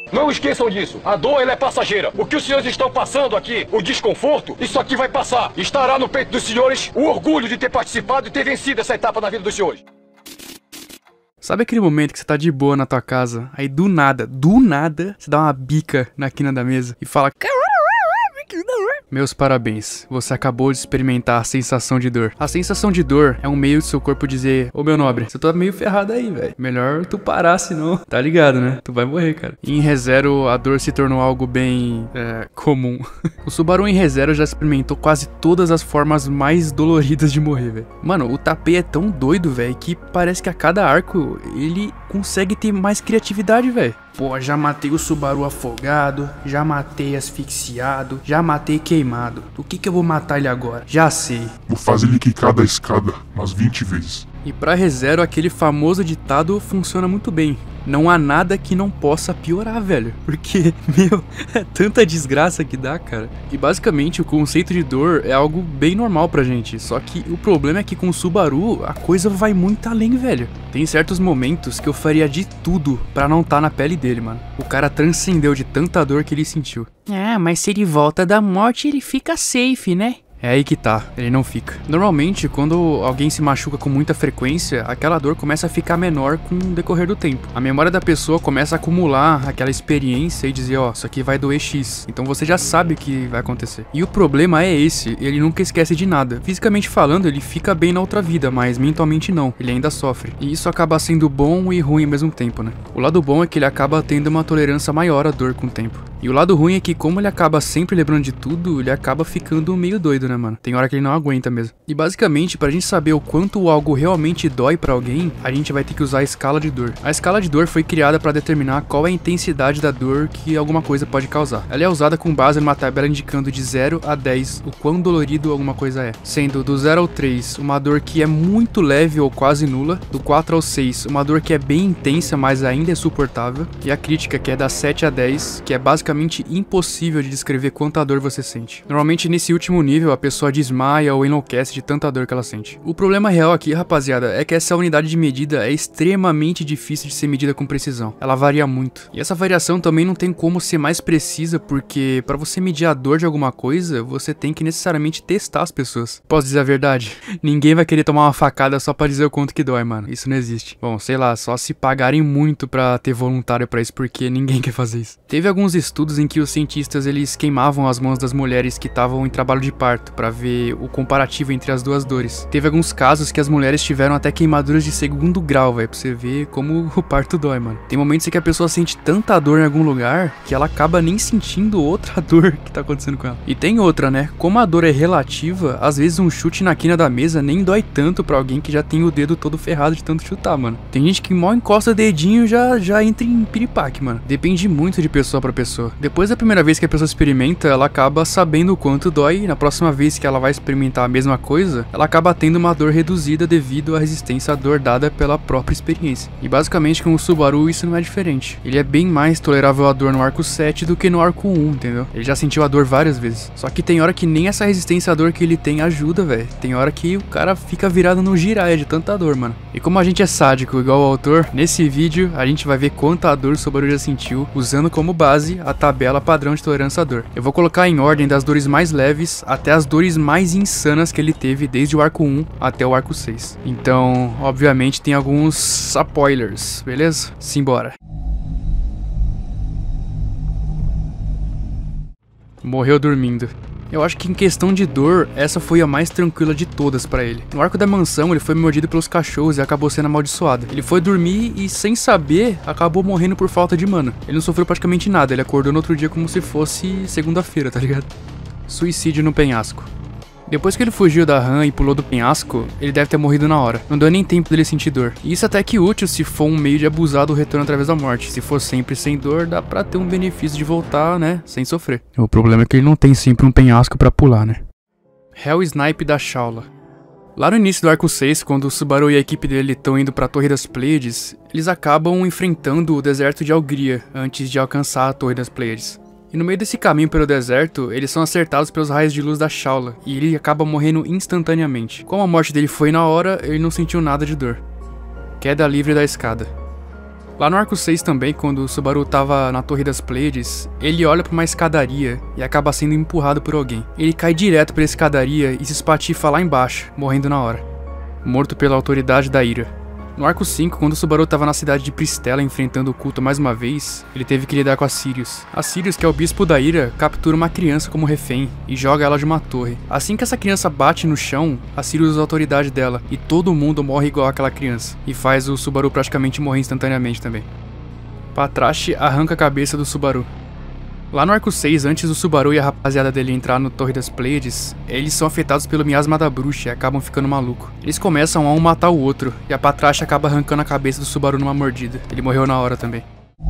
Não esqueçam disso. A dor, ela é passageira. O que os senhores estão passando aqui, o desconforto, isso aqui vai passar. Estará no peito dos senhores o orgulho de ter participado e ter vencido essa etapa na vida dos senhores. Sabe aquele momento que você tá de boa na tua casa, aí do nada, você dá uma bica na quina da mesa e fala... Meus parabéns, você acabou de experimentar a sensação de dor. A sensação de dor é um meio do seu corpo dizer: ô meu nobre, você tá meio ferrado aí, velho. Melhor tu parar, senão... Tá ligado, né? Tu vai morrer, cara. E em ReZero, a dor se tornou algo bem... comum. O Subaru em ReZero já experimentou quase todas as formas mais doloridas de morrer, velho. Mano, o Tapei é tão doido, velho, que parece que a cada arco ele consegue ter mais criatividade, velho. Pô, já matei o Subaru afogado, já matei asfixiado, já matei queimado. Do que eu vou matar ele agora? Já sei. Vou fazer ele quicar da escada umas 20 vezes. E pra ReZero, aquele famoso ditado funciona muito bem. Não há nada que não possa piorar, velho. Porque, meu, é tanta desgraça que dá, cara. E basicamente o conceito de dor é algo bem normal pra gente. Só que o problema é que com o Subaru a coisa vai muito além, velho. Tem certos momentos que eu faria de tudo pra não tá na pele dele, mano. O cara transcendeu de tanta dor que ele sentiu. Ah, mas se ele volta da morte ele fica safe, né? É aí que tá, ele não fica. Normalmente, quando alguém se machuca com muita frequência, aquela dor começa a ficar menor com o decorrer do tempo. A memória da pessoa começa a acumular aquela experiência e dizer, ó, isso aqui vai doer X. Então você já sabe o que vai acontecer. E o problema é esse, ele nunca esquece de nada. Fisicamente falando, ele fica bem na outra vida, mas mentalmente não, ele ainda sofre. E isso acaba sendo bom e ruim ao mesmo tempo, né? O lado bom é que ele acaba tendo uma tolerância maior à dor com o tempo. E o lado ruim é que, como ele acaba sempre lembrando de tudo, ele acaba ficando meio doido, né, mano? Tem hora que ele não aguenta mesmo. E basicamente, pra gente saber o quanto algo realmente dói pra alguém, a gente vai ter que usar a escala de dor. A escala de dor foi criada pra determinar qual é a intensidade da dor que alguma coisa pode causar. Ela é usada com base numa tabela indicando de 0 a 10 o quão dolorido alguma coisa é. Sendo do 0 ao 3 uma dor que é muito leve ou quase nula, do 4 ao 6 uma dor que é bem intensa, mas ainda é suportável, e a crítica, que é da 7 a 10, que é basicamente impossível de descrever quanta dor você sente. Normalmente nesse último nível a pessoa desmaia ou enlouquece de tanta dor que ela sente. O problema real aqui, rapaziada, é que essa unidade de medida é extremamente difícil de ser medida com precisão. Ela varia muito. E essa variação também não tem como ser mais precisa, porque para você medir a dor de alguma coisa, você tem que necessariamente testar as pessoas. Posso dizer a verdade? Ninguém vai querer tomar uma facada só pra dizer o quanto que dói, mano. Isso não existe. Bom, sei lá, só se pagarem muito pra ter voluntário pra isso, porque ninguém quer fazer isso. Teve alguns estudos em que os cientistas eles queimavam as mãos das mulheres que estavam em trabalho de parto pra ver o comparativo entre as duas dores. Teve alguns casos que as mulheres tiveram até queimaduras de 2º grau, velho, pra você ver como o parto dói, mano. Tem momentos em que a pessoa sente tanta dor em algum lugar que ela acaba nem sentindo outra dor que tá acontecendo com ela. E tem outra, né? Como a dor é relativa, às vezes um chute na quina da mesa nem dói tanto pra alguém que já tem o dedo todo ferrado de tanto chutar, mano. Tem gente que mal encosta o dedinho já entra em piripaque, mano. Depende muito de pessoa pra pessoa. Depois da primeira vez que a pessoa experimenta, ela acaba sabendo o quanto dói, e na próxima vez que ela vai experimentar a mesma coisa, ela acaba tendo uma dor reduzida devido à resistência à dor dada pela própria experiência. E basicamente com o Subaru isso não é diferente. Ele é bem mais tolerável à dor no arco 7 do que no arco 1, entendeu? Ele já sentiu a dor várias vezes. Só que tem hora que nem essa resistência à dor que ele tem ajuda, velho. Tem hora que o cara fica virado no giraia de tanta dor, mano. E como a gente é sádico igual o autor, nesse vídeo a gente vai ver quanta dor o Subaru já sentiu, usando como base a tabela padrão de tolerância à dor. Eu vou colocar em ordem das dores mais leves até as dores mais insanas que ele teve desde o arco 1 até o arco 6. Então, obviamente tem alguns spoilers, beleza? Simbora. Morreu dormindo. Eu acho que em questão de dor, essa foi a mais tranquila de todas pra ele. No arco da mansão, ele foi mordido pelos cachorros e acabou sendo amaldiçoado. Ele foi dormir e, sem saber, acabou morrendo por falta de mana. Ele não sofreu praticamente nada, ele acordou no outro dia como se fosse segunda-feira, tá ligado? Suicídio no penhasco. Depois que ele fugiu da RAM e pulou do penhasco, ele deve ter morrido na hora. Não deu nem tempo dele sentir dor. E isso até que útil se for um meio de abusar do retorno através da morte. Se for sempre sem dor, dá pra ter um benefício de voltar, né, sem sofrer. O problema é que ele não tem sempre um penhasco pra pular, né. Hell Snipe da Shaula. Lá no início do arco 6, quando o Subaru e a equipe dele estão indo pra Torre das Pleiades, eles acabam enfrentando o deserto de Algria antes de alcançar a Torre das Pleiades. E no meio desse caminho pelo deserto, eles são acertados pelos raios de luz da Shaula, e ele acaba morrendo instantaneamente. Como a morte dele foi na hora, ele não sentiu nada de dor. Queda livre da escada. Lá no arco 6 também, quando o Subaru tava na Torre das Pleiades, ele olha pra uma escadaria e acaba sendo empurrado por alguém. Ele cai direto pra escadaria e se espatifa lá embaixo, morrendo na hora. Morto pela autoridade da ira. No arco 5, quando o Subaru tava na cidade de Pristela enfrentando o culto mais uma vez, ele teve que lidar com a Sirius. A Sirius, que é o bispo da ira, captura uma criança como refém e joga ela de uma torre. Assim que essa criança bate no chão, a Sirius usa a autoridade dela e todo mundo morre igual aquela criança. E faz o Subaru praticamente morrer instantaneamente também. Patrasche arranca a cabeça do Subaru. Lá no arco 6, antes do Subaru e a rapaziada dele entrar no Torre das Pleiades, eles são afetados pelo miasma da bruxa e acabam ficando malucos. Eles começam a um matar o outro, e a Patrasche acaba arrancando a cabeça do Subaru numa mordida. Ele morreu na hora também.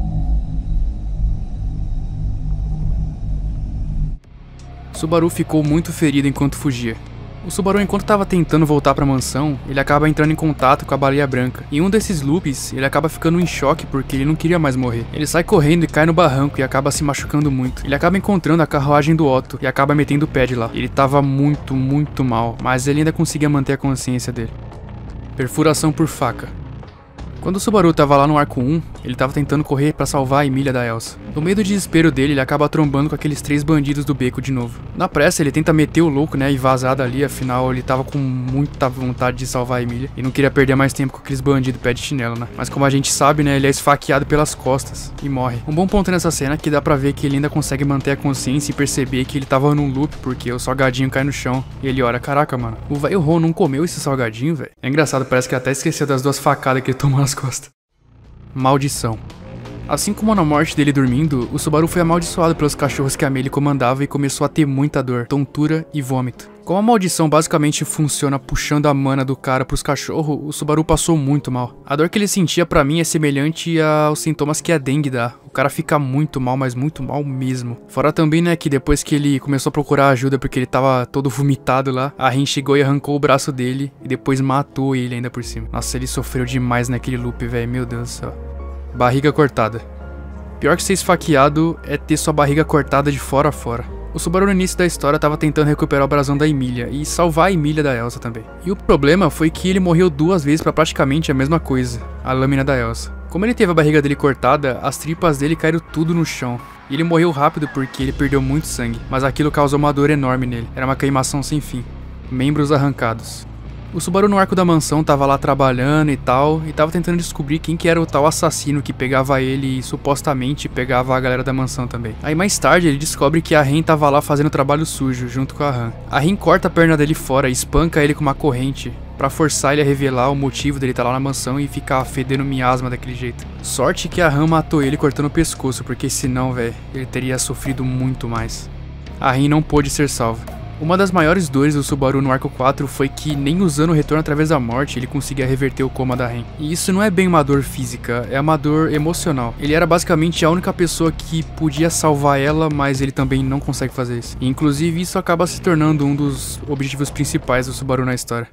Subaru ficou muito ferido enquanto fugia. O Subaru, enquanto estava tentando voltar para a mansão, ele acaba entrando em contato com a Baleia Branca. Em um desses loops, ele acaba ficando em choque porque ele não queria mais morrer. Ele sai correndo e cai no barranco e acaba se machucando muito. Ele acaba encontrando a carruagem do Otto e acaba metendo o pé de lá. Ele tava muito mal, mas ele ainda conseguia manter a consciência dele. Perfuração por faca. Quando o Subaru tava lá no arco 1, ele tava tentando correr pra salvar a Emília da Elsa. No meio do desespero dele, ele acaba trombando com aqueles 3 bandidos do beco de novo. Na pressa, ele tenta meter o louco, né, e vazar dali, afinal ele tava com muita vontade de salvar a Emília e não queria perder mais tempo com aqueles bandidos pé de chinelo, né. Mas como a gente sabe, né, ele é esfaqueado pelas costas e morre. Um bom ponto nessa cena é que dá pra ver que ele ainda consegue manter a consciência e perceber que ele tava num loop porque o salgadinho cai no chão e ele olha, caraca, mano, o velho Ron não comeu esse salgadinho, velho. É engraçado, parece que até esqueceu das 2 facadas que ele tomou nas costas. Maldição. Assim como na morte dele dormindo, o Subaru foi amaldiçoado pelos cachorros que a Meili comandava e começou a ter muita dor, tontura e vômito. Como a maldição basicamente funciona puxando a mana do cara pros cachorros, o Subaru passou muito mal. A dor que ele sentia pra mim é semelhante aos sintomas que a dengue dá. O cara fica muito mal, mas muito mal mesmo. Fora também, né, que depois que ele começou a procurar ajuda porque ele tava todo vomitado lá, a Rin chegou e arrancou o braço dele e depois matou ele ainda por cima. Nossa, ele sofreu demais naquele loop, velho, meu Deus do céu. Barriga cortada. Pior que ser esfaqueado é ter sua barriga cortada de fora a fora. O Subaru no início da história tava tentando recuperar o brasão da Emília e salvar a Emília da Elsa também. E o problema foi que ele morreu 2 vezes pra praticamente a mesma coisa, a lâmina da Elsa. Como ele teve a barriga dele cortada, as tripas dele caíram tudo no chão. E ele morreu rápido porque ele perdeu muito sangue, mas aquilo causou uma dor enorme nele. Era uma queimação sem fim. Membros arrancados. O Subaru no arco da mansão tava lá trabalhando e tal, e tava tentando descobrir quem que era o tal assassino que pegava ele e supostamente pegava a galera da mansão também. Aí mais tarde ele descobre que a Rin tava lá fazendo trabalho sujo junto com a Han. A Rin corta a perna dele fora e espanca ele com uma corrente pra forçar ele a revelar o motivo dele estar lá na mansão e ficar fedendo miasma daquele jeito. Sorte que a Han matou ele cortando o pescoço, porque senão, velho, ele teria sofrido muito mais. A Rin não pôde ser salva. Uma das maiores dores do Subaru no arco 4 foi que nem usando o retorno através da morte ele conseguia reverter o coma da Rin. E isso não é bem uma dor física, é uma dor emocional. Ele era basicamente a única pessoa que podia salvar ela, mas ele também não consegue fazer isso. E, inclusive isso acaba se tornando um dos objetivos principais do Subaru na história.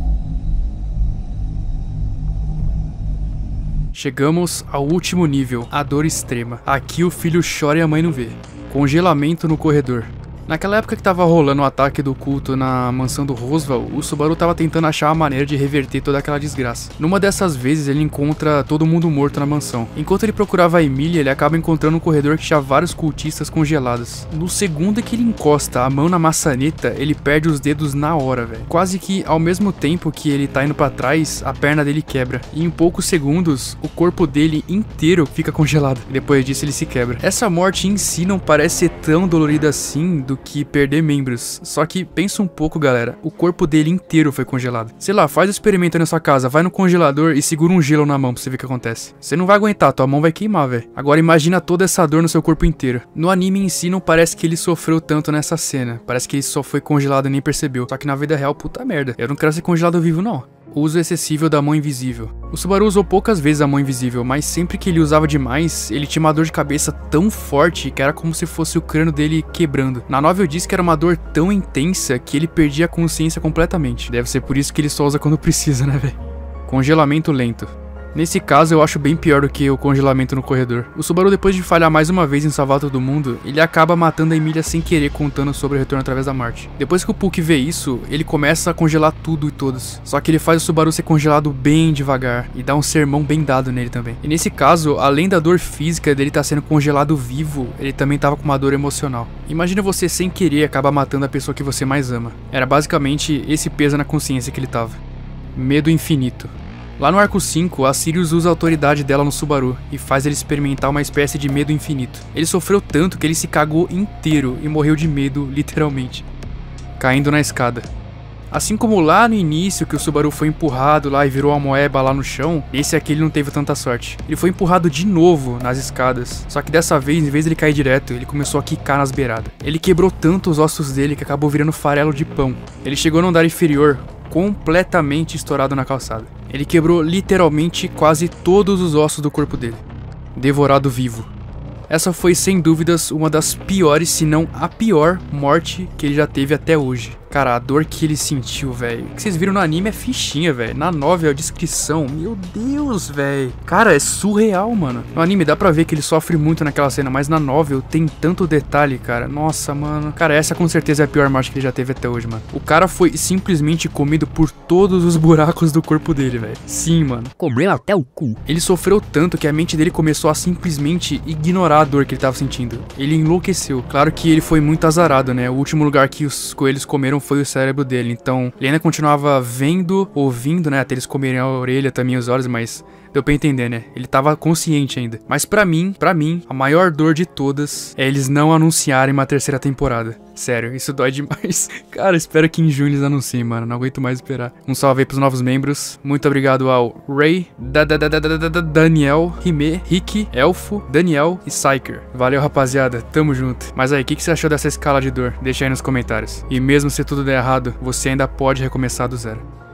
Chegamos ao último nível, a dor extrema. Aqui o filho chora e a mãe não vê. Congelamento no corredor. Naquela época que tava rolando o ataque do culto na mansão do Rosval, o Subaru tava tentando achar uma maneira de reverter toda aquela desgraça. Numa dessas vezes ele encontra todo mundo morto na mansão. Enquanto ele procurava a Emília, ele acaba encontrando um corredor que tinha vários cultistas congelados. No segundo que ele encosta a mão na maçaneta, ele perde os dedos na hora, velho. Quase que ao mesmo tempo que ele tá indo pra trás, a perna dele quebra. E em poucos segundos, o corpo dele inteiro fica congelado. E depois disso ele se quebra. Essa morte em si não parece ser tão dolorida assim do que perder membros. Só que pensa um pouco, galera, o corpo dele inteiro foi congelado. Sei lá, faz o experimento na sua casa, vai no congelador e segura um gelo na mão pra você ver o que acontece. Você não vai aguentar, tua mão vai queimar, velho. Agora imagina toda essa dor no seu corpo inteiro. No anime em si não parece que ele sofreu tanto nessa cena, parece que ele só foi congelado e nem percebeu. Só que na vida real, puta merda, eu não quero ser congelado vivo não. O uso excessivo da mão invisível. O Subaru usou poucas vezes a mão invisível, mas sempre que ele usava demais, ele tinha uma dor de cabeça tão forte que era como se fosse o crânio dele quebrando. Na novel diz que era uma dor tão intensa que ele perdia a consciência completamente. Deve ser por isso que ele só usa quando precisa, né, velho? Congelamento lento. Nesse caso, eu acho bem pior do que o congelamento no corredor. O Subaru, depois de falhar mais uma vez em salvar todo mundo, ele acaba matando a Emilia sem querer, contando sobre o retorno através da Marte. Depois que o Puck vê isso, ele começa a congelar tudo e todos. Só que ele faz o Subaru ser congelado bem devagar e dá um sermão bem dado nele também. E nesse caso, além da dor física dele estar sendo congelado vivo, ele também tava com uma dor emocional. Imagina você sem querer acabar matando a pessoa que você mais ama. Era basicamente esse peso na consciência que ele tava. Medo infinito. Lá no arco 5, a Sirius usa a autoridade dela no Subaru e faz ele experimentar uma espécie de medo infinito. Ele sofreu tanto que ele se cagou inteiro e morreu de medo, literalmente, caindo na escada. Assim como lá no início, que o Subaru foi empurrado lá e virou uma moeba lá no chão, esse aqui ele não teve tanta sorte. Ele foi empurrado de novo nas escadas, só que dessa vez, em vez de ele cair direto, ele começou a quicar nas beiradas. Ele quebrou tanto os ossos dele que acabou virando farelo de pão. Ele chegou no andar inferior, completamente estourado na calçada. Ele quebrou literalmente quase todos os ossos do corpo dele, devorado vivo. Essa foi sem dúvidas uma das piores, se não a pior morte que ele já teve até hoje. Cara, a dor que ele sentiu, velho. O que vocês viram no anime é fichinha, velho. Na novel, a descrição, meu Deus, velho. Cara, é surreal, mano. No anime dá pra ver que ele sofre muito naquela cena, mas na novel tem tanto detalhe, cara. Nossa, mano. Cara, essa com certeza é a pior morte que ele já teve até hoje, mano. O cara foi simplesmente comido por todos os buracos do corpo dele, velho. Sim, mano. Comeu até o cu. Ele sofreu tanto que a mente dele começou a simplesmente ignorar a dor que ele tava sentindo. Ele enlouqueceu. Claro que ele foi muito azarado, né? O último lugar que os coelhos comeram foi o cérebro dele, então ele ainda continuava vendo, ouvindo, né, até eles comerem a orelha também, os olhos, mas deu pra entender, né, ele tava consciente ainda. Mas pra mim, a maior dor de todas é eles não anunciarem uma terceira temporada. Sério, isso dói demais. Cara, espero que em junho eles anunciem, mano, não aguento mais esperar. Um salve aí pros novos membros, muito obrigado ao Ray, Daniel, Hime, Rick, Elfo, Daniel e Psyker. Valeu, rapaziada, tamo junto. Mas aí, o que você achou dessa escala de dor? Deixa aí nos comentários. E mesmo se tudo der errado, você ainda pode recomeçar do zero.